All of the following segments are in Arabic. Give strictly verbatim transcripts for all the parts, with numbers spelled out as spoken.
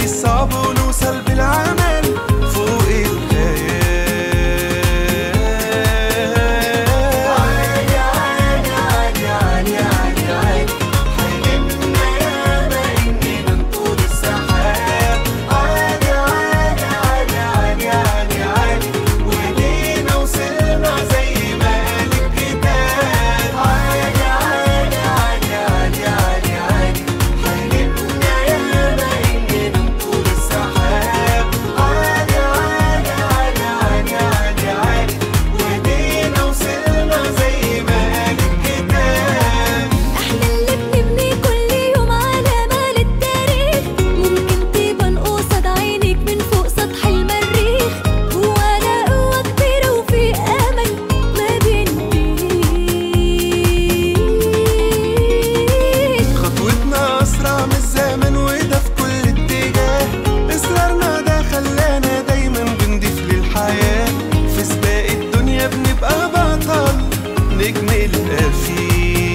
نعدي الصعب ونوصل بالعمل فوق الخيال. عادي عادي عادي عادي عادي عادي حلمنا ياما اننا نطول السحاب. عادي عادي عادي عادي عادي عادي وايدينا وصلنا زي ما قال الكتاب. عادي عادي عادي عادي عادي عادي حلمنا ياما اننا نطول السحاب. عادي عادي عادي عادي عادي عادي وايدينا وصلنا زي ما قال الكتاب. احنا اللي بنبني كل يوم علامة للتاريخ، ممكن تبان قصاد عينيك من فوق سطح المريخ. جوانا قوة كبيرة وفي امل ما بينتهيش. خطوتنا اسرع من الزمن وده في كل اتجاه. اصرارنا ده خلانا دايما بنضيف للحياة. في سباق الدنيا بنبقى بطل نجم الافيق.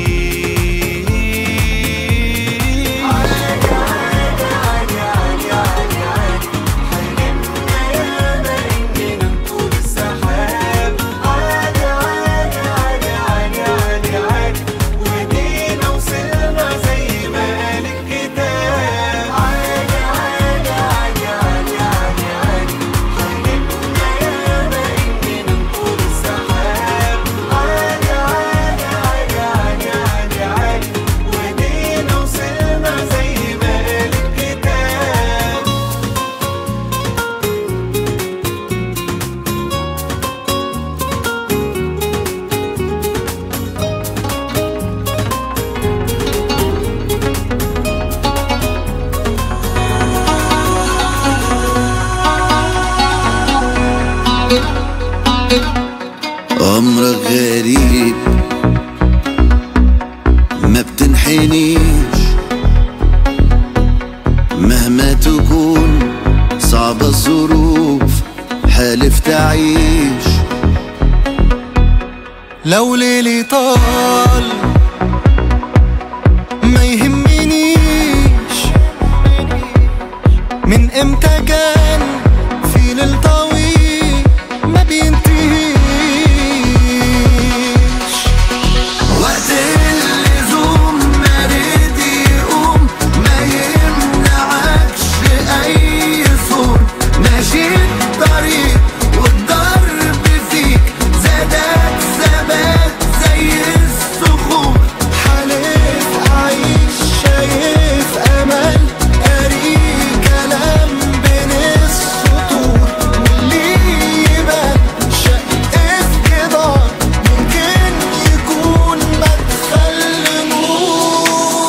عادي عادي عادي عادي عادي عادي حلمنا ياما اننا نطول السحاب. عادي عادي عادي عادي عادي عادي وايدينا وصلنا زي ما قال الكتاب. عادي عادي عادي عادي عادي عادي حلمنا ياما اننا نطول السحاب. عادي عادي عادي عادي عادي عادي وايدينا وصلنا زي ما قال الكتاب. أمرك غريب ما بتنحنيش، مهما تكون صعبة الظروف حالف تعيش. لو ليلي طال ما يهمنيش، من امتى كان في ليل طويل ما بينتهيش. وقت اللزوم ما رد يقوم ما يمنعكش أي صوت. ماشي الطريق والضرب فيك زادك ثبات زي الصخور. حالف أعيش شايف أمل قاري كلام بين السطور. واللي يبان شق في جدار ممكن يكون مدخل نور.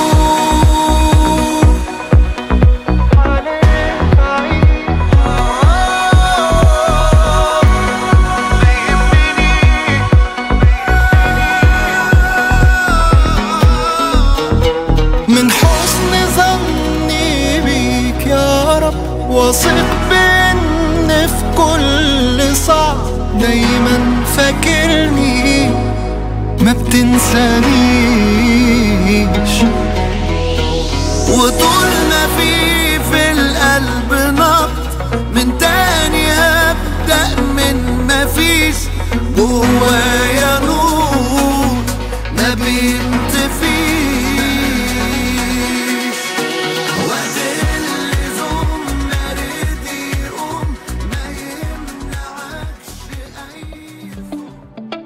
حالف أعيش من حسن ظني بيك يا رب، واثق بإن في كل صعب دايما فاكرني ما بتنسانيش. وطول ما في في القلب نبض من تاني هبدأ من مفيش. جوايا نور ما بينطفيش. وقت اللزوم ما رد يقوم ما يمنعكش أي صوت.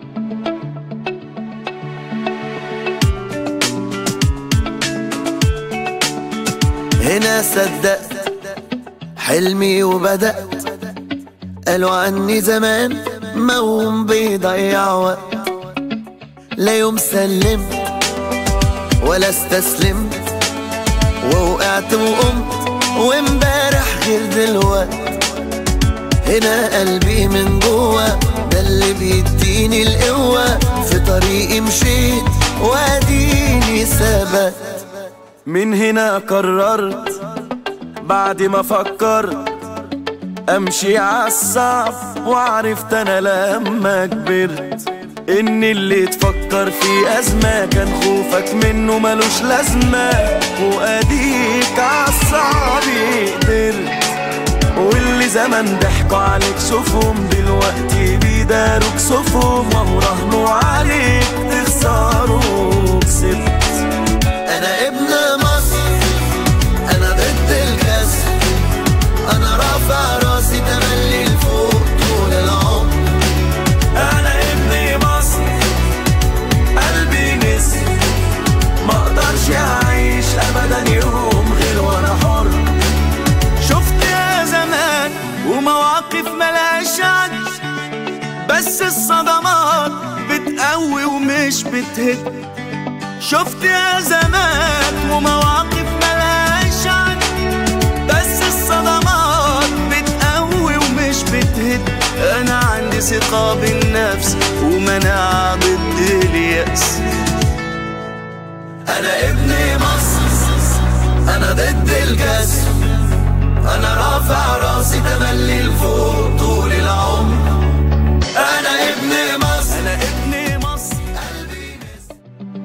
هنا صدقت حلمي وبدأت. قالوا عني زمان موهوم بيضيع وقت. لا يوم سلمت ولا استسلمت ووقعت وقمت وامبارح غير دلوقت. هنا قلبي من جوا ده اللي بيديني القوة. في طريقي مشيت واديني ثبت. من هنا قررت بعد ما فكرت امشي عالصعب. وعرفت انا لما كبرت ان اللي تفكر في ازمة كان خوفك منه ملوش لازمة. واديك عالصعب زمن ضحكوا عليك شوفهم دلوقتي بيداروك كسوفهم، وهو راهنوا عليك تخسروا كسبت. انا ابن مصر، انا ضد الكسر، انا رافع راسي تملي لفوق طول العمر. انا ابن مصر قلبي نسر، ما اقدرش اعيش ابدا يوم غير وانا حر. شفت يا زمان ومواقف ملهاش عد، بس الصدمات بتقوي ومش بتهد. شفت يا زمان ومواقف ملهاش عد، بس الصدمات بتقوي ومش بتهد. انا عندي ثقة بالنفس ومناعة ضد اليأس. انا ابن مصر، انا ضد الكسر، انا رافع راسي تملي لفوق طول العمر. انا ابن مصر، انا ابن مصر قلبي نسر.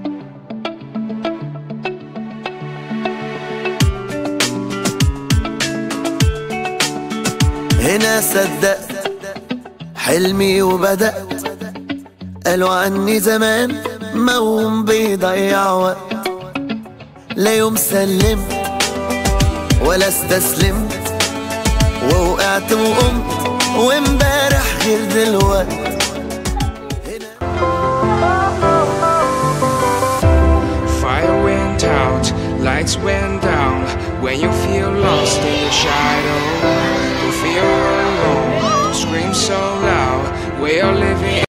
هنا صدقت حلمي وبدأت، قالوا عني زمان موهوم بيضيع وقت. لا يوم سلمت ولا استسلمت، ووقعت وقمت وامبارح غير دلوقت. Fire went out, lights went down. When you feel lost in the shadow, you feel alone. Scream so loud, we are living